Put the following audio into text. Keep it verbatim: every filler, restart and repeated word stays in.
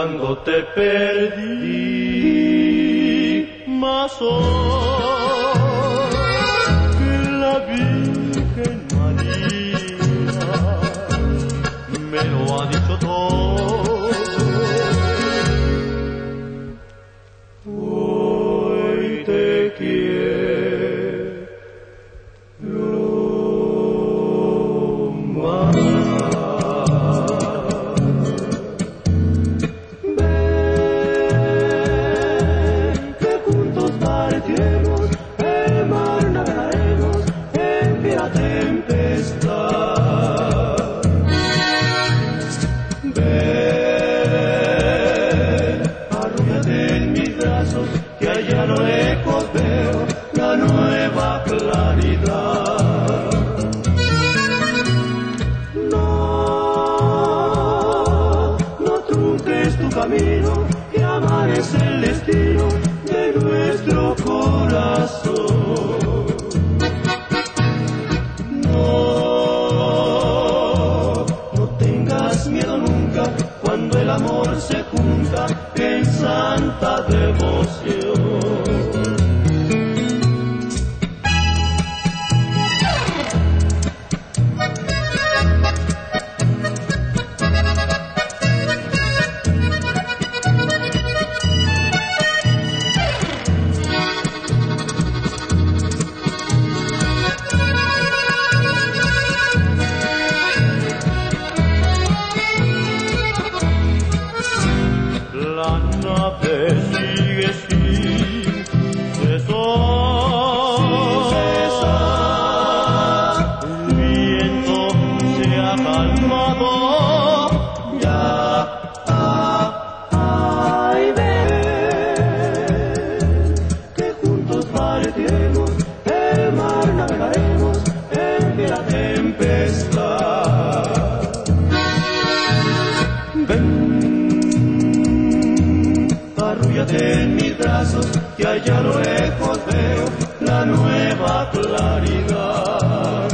cuando te perdí, mas hoy que la Virgen María me lo ha dicho todo, hoy te quiero más. El mar navegaremos en fiera tempestad. Ven, arrúllate en mis brazos, que allá a lo lejos veo la nueva claridad. No, no trunques tu camino, que amar es el destino de nuestro corazón. No, no tengas miedo nunca cuando el amor se junta en santa devoción. La nave sigue sin cesar, el viento se ha calmado, ya, ay, ven, que juntos partiremos, el mar navegaremos en fiera tempestad. Ven, arrúllate en mis brazos, que allá a lo lejos veo la nueva claridad.